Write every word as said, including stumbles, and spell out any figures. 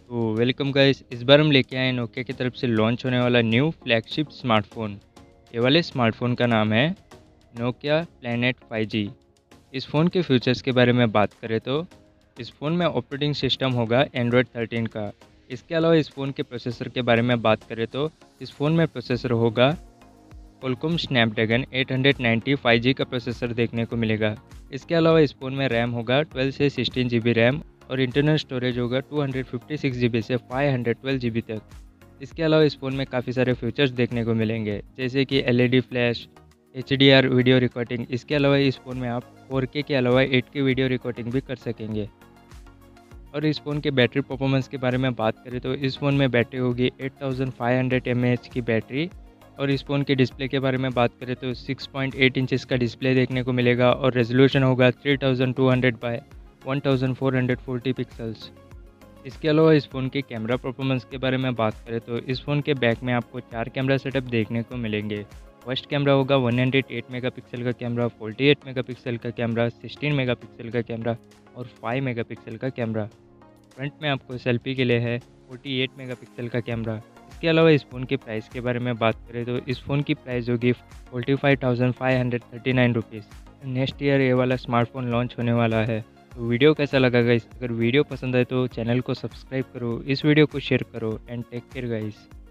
तो welcome guys, इस बार हम लेके आए नोकिया की तरफ से लॉन्च होने वाला न्यू फ्लैगशिप स्मार्टफोन। ये वाले स्मार्टफोन का नाम है नोकिया प्लैनेट फाइव जी। इस फ़ोन के फीचर्स के बारे में बात करें तो इस फ़ोन में ऑपरेटिंग सिस्टम होगा एंड्रॉयड थर्टीन का। इसके अलावा इस फ़ोन के प्रोसेसर के बारे में बात करें तो इस फ़ोन में प्रोसेसर होगा Qualcomm Snapdragon eight ninety five G का प्रोसेसर देखने को मिलेगा। इसके अलावा इस फ़ोन में रैम होगा ट्वेल्व से सिक्सटीन जी बी रैम और इंटरनल स्टोरेज होगा two fifty six G B से five hundred twelve G B तक। इसके अलावा इस फ़ोन में काफ़ी सारे फीचर्स देखने को मिलेंगे, जैसे कि L E D flash, H D R video recording. इसके अलावा इस फ़ोन में आप फोर के के अलावा एट के वीडियो रिकॉर्डिंग भी कर सकेंगे। और इस फ़ोन के बैटरी परफॉर्मेंस के बारे में बात करें तो इस फ़ोन में बैटरी होगी eight thousand five hundred M A H की बैटरी। और इस फ़ोन के डिस्प्ले के बारे में बात करें तो सिक्स पॉइंट एट इंचेस का डिस्प्ले देखने को मिलेगा और रेजोल्यूशन होगा three thousand two hundred by one thousand four hundred forty pixels. इसके अलावा इस फ़ोन की कैमरा परफॉर्मेंस के बारे में बात करें तो इस फ़ोन के बैक में आपको चार कैमरा सेटअप देखने को मिलेंगे। फर्स्ट कैमरा होगा वन हंड्रेड एट मेगापिक्सल का कैमरा, फोर्टी एट मेगापिक्सल का कैमरा, सिक्सटीन मेगापिक्सल का कैमरा और फाइव मेगापिक्सल का कैमरा। फ्रंट में आपको सेल्फी के लिए है फोर्टी एट मेगापिक्सल का कैमरा। इसके अलावा इस फ़ोन की प्राइस के बारे में बात करें तो इस फ़ोन की प्राइस होगी forty five thousand five hundred thirty nine rupees. Next year ये वाला स्मार्टफोन लॉन्च होने वाला है। तो वीडियो कैसा लगा गाइस? अगर वीडियो पसंद आए तो चैनल को सब्सक्राइब करो, इस वीडियो को शेयर करो एंड टेक केयर गाइस।